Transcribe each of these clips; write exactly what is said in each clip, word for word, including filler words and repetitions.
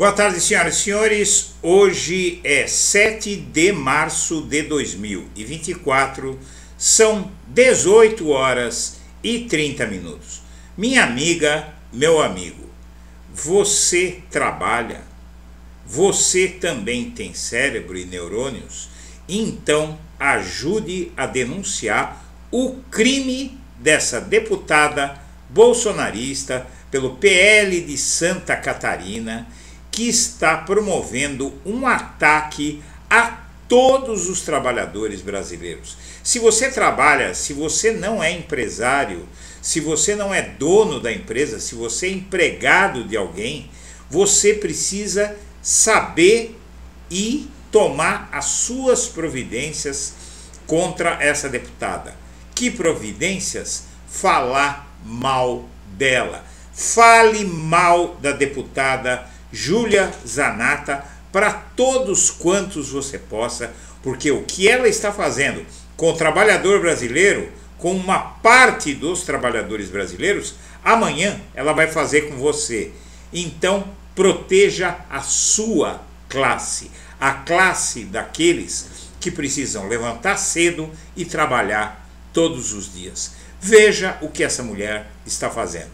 Boa tarde, senhoras e senhores. Hoje é sete de março de dois mil e vinte e quatro, são dezoito horas e trinta minutos. Minha amiga, meu amigo, você trabalha? Você também tem cérebro e neurônios? Então ajude a denunciar o crime dessa deputada bolsonarista pelo P L de Santa Catarina, que está promovendo um ataque a todos os trabalhadores brasileiros. Se você trabalha, se você não é empresário, se você não é dono da empresa, se você é empregado de alguém, você precisa saber e tomar as suas providências contra essa deputada. Que providências? Falar mal dela. Fale mal da deputada Júlia Zanatta para todos quantos você possa, porque o que ela está fazendo com o trabalhador brasileiro, com uma parte dos trabalhadores brasileiros, amanhã ela vai fazer com você. Então proteja a sua classe, a classe daqueles que precisam levantar cedo e trabalhar todos os dias. Veja o que essa mulher está fazendo.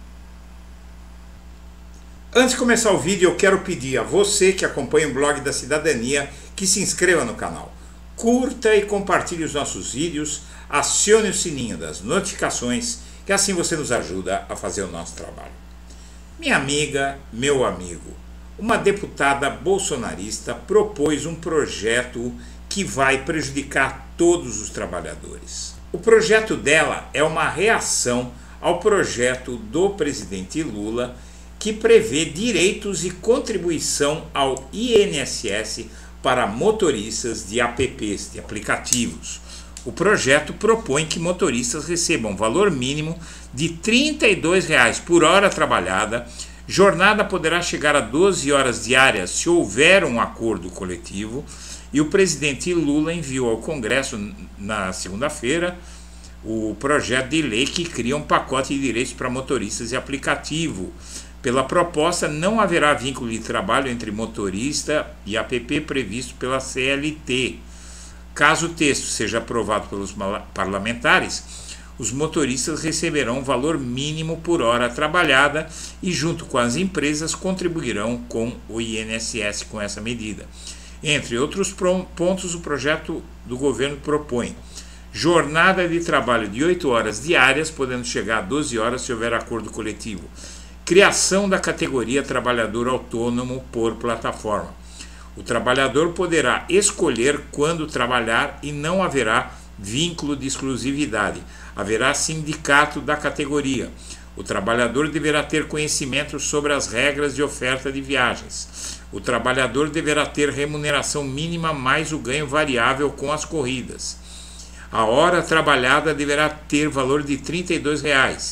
Antes de começar o vídeo, eu quero pedir a você que acompanha o blog da Cidadania que se inscreva no canal, curta e compartilhe os nossos vídeos, acione o sininho das notificações, que assim você nos ajuda a fazer o nosso trabalho. Minha amiga, meu amigo, uma deputada bolsonarista propôs um projeto que vai prejudicar todos os trabalhadores. O projeto dela é uma reação ao projeto do presidente Lula, que prevê direitos e contribuição ao I N S S para motoristas de apps, de aplicativos. O projeto propõe que motoristas recebam valor mínimo de trinta e dois reais por hora trabalhada, jornada poderá chegar a doze horas diárias se houver um acordo coletivo, e o presidente Lula enviou ao Congresso na segunda-feira o projeto de lei que cria um pacote de direitos para motoristas de aplicativo. Pela proposta, não haverá vínculo de trabalho entre motorista e app previsto pela C L T. Caso o texto seja aprovado pelos parlamentares, os motoristas receberão um valor mínimo por hora trabalhada e, junto com as empresas, contribuirão com o I N S S com essa medida. Entre outros pontos, o projeto do governo propõe jornada de trabalho de oito horas diárias, podendo chegar a doze horas se houver acordo coletivo. Criação da categoria trabalhador autônomo por plataforma. O trabalhador poderá escolher quando trabalhar e não haverá vínculo de exclusividade. Haverá sindicato da categoria. O trabalhador deverá ter conhecimento sobre as regras de oferta de viagens. O trabalhador deverá ter remuneração mínima mais o ganho variável com as corridas. A hora trabalhada deverá ter valor de trinta e dois reais.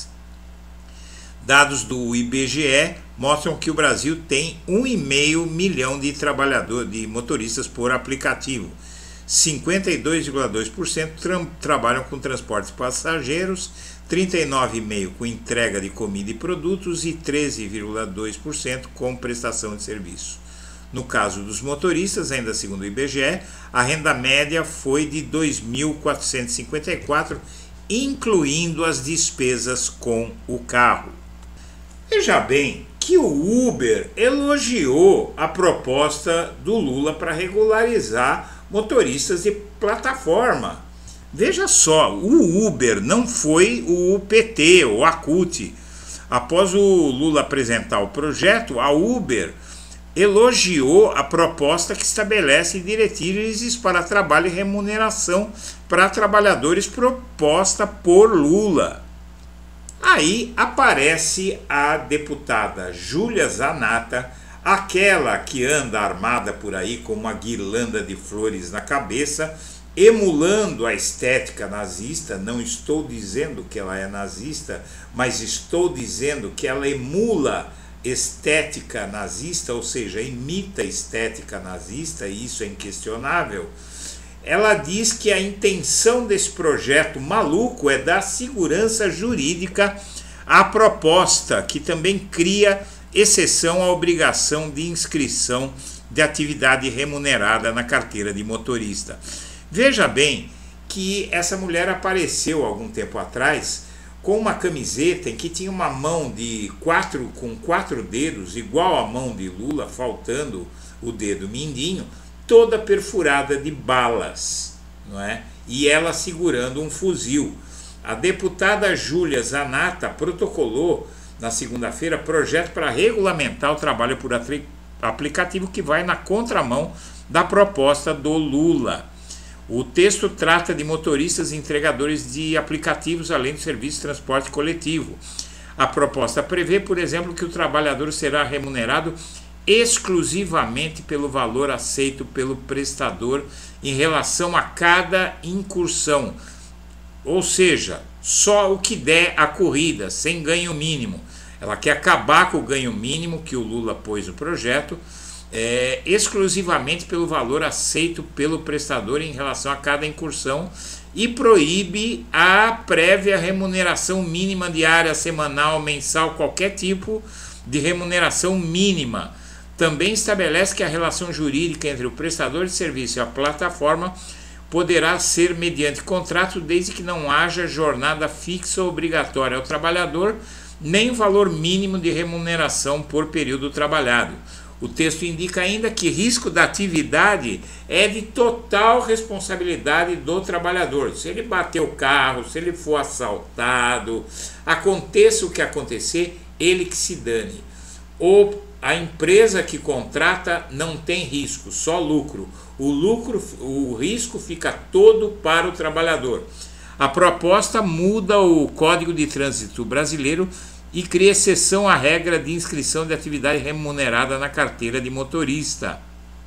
Dados do I B G E mostram que o Brasil tem um vírgula cinco milhão de trabalhadores, de motoristas por aplicativo. cinquenta e dois vírgula dois por cento tra trabalham com transportes passageiros, trinta e nove vírgula cinco por cento com entrega de comida e produtos e treze vírgula dois por cento com prestação de serviço. No caso dos motoristas, ainda segundo o I B G E, a renda média foi de dois mil quatrocentos e cinquenta e quatro reais, incluindo as despesas com o carro. Veja bem que o Uber elogiou a proposta do Lula para regularizar motoristas de plataforma. Veja só, o Uber não foi o P T ou a C U T. Após o Lula apresentar o projeto, a Uber elogiou a proposta que estabelece diretrizes para trabalho e remuneração para trabalhadores proposta por Lula. Aí aparece a deputada Júlia Zanatta, aquela que anda armada por aí com uma guirlanda de flores na cabeça, emulando a estética nazista. Não estou dizendo que ela é nazista, mas estou dizendo que ela emula estética nazista, ou seja, imita estética nazista, e isso é inquestionável. Ela diz que a intenção desse projeto maluco é dar segurança jurídica à proposta, que também cria exceção à obrigação de inscrição de atividade remunerada na carteira de motorista. Veja bem que essa mulher apareceu algum tempo atrás com uma camiseta em que tinha uma mão de quatro, com quatro dedos, igual à mão de Lula, faltando o dedo mindinho, toda perfurada de balas, não é? E ela segurando um fuzil. A deputada Júlia Zanata protocolou na segunda-feira projeto para regulamentar o trabalho por aplicativo que vai na contramão da proposta do Lula. O texto trata de motoristas e entregadores de aplicativos, além do serviço de transporte coletivo. A proposta prevê, por exemplo, que o trabalhador será remunerado exclusivamente pelo valor aceito pelo prestador em relação a cada incursão, ou seja, só o que der a corrida, sem ganho mínimo. Ela quer acabar com o ganho mínimo que o Lula pôs no projeto, é, exclusivamente pelo valor aceito pelo prestador em relação a cada incursão, e proíbe a prévia remuneração mínima diária, semanal, mensal, qualquer tipo de remuneração mínima. Também estabelece que a relação jurídica entre o prestador de serviço e a plataforma poderá ser mediante contrato, desde que não haja jornada fixa obrigatória ao trabalhador, nem valor mínimo de remuneração por período trabalhado. O texto indica ainda que risco da atividade é de total responsabilidade do trabalhador. Se ele bater o carro, se ele for assaltado, aconteça o que acontecer, ele que se dane. Ou a empresa que contrata não tem risco, só lucro. O lucro, o risco fica todo para o trabalhador. A proposta muda o Código de Trânsito brasileiro e cria exceção à regra de inscrição de atividade remunerada na carteira de motorista.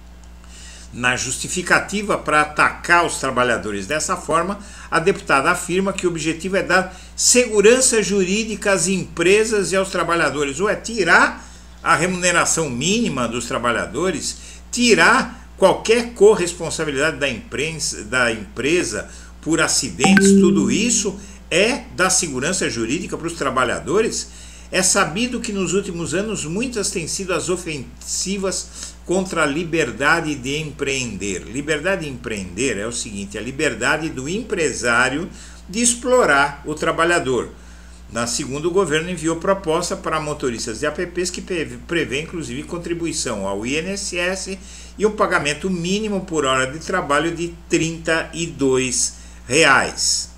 Na justificativa para atacar os trabalhadores dessa forma, a deputada afirma que o objetivo é dar segurança jurídica às empresas e aos trabalhadores, ou é tirar a remuneração mínima dos trabalhadores, tirar qualquer corresponsabilidade da, imprensa, da empresa por acidentes, tudo isso é dar segurança jurídica para os trabalhadores. É sabido que nos últimos anos muitas têm sido as ofensivas contra a liberdade de empreender. Liberdade de empreender é o seguinte: a liberdade do empresário de explorar o trabalhador. Na segunda, o governo enviou proposta para motoristas de apps que prevê inclusive contribuição ao I N S S e um pagamento mínimo por hora de trabalho de trinta e dois reais.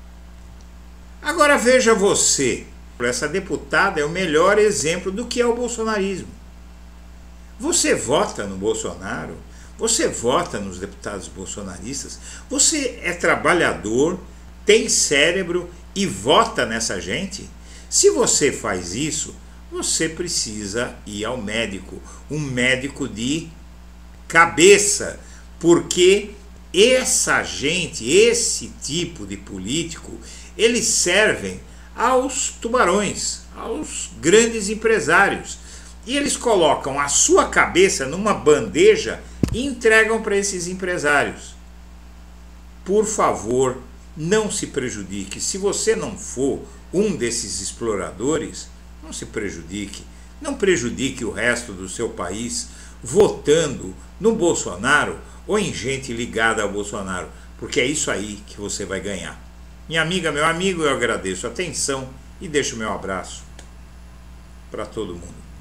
Agora veja você, essa deputada é o melhor exemplo do que é o bolsonarismo. Você vota no Bolsonaro, você vota nos deputados bolsonaristas, você é trabalhador, tem cérebro e vota nessa gente? Se você faz isso, você precisa ir ao médico, um médico de cabeça, porque essa gente, esse tipo de político, eles servem aos tubarões, aos grandes empresários, e eles colocam a sua cabeça numa bandeja e entregam para esses empresários. Por favor, não se prejudique. Se você não for um desses exploradores, não se prejudique. Não prejudique o resto do seu país votando no Bolsonaro ou em gente ligada ao Bolsonaro, porque é isso aí que você vai ganhar. Minha amiga, meu amigo, eu agradeço a atenção e deixo o meu abraço para todo mundo.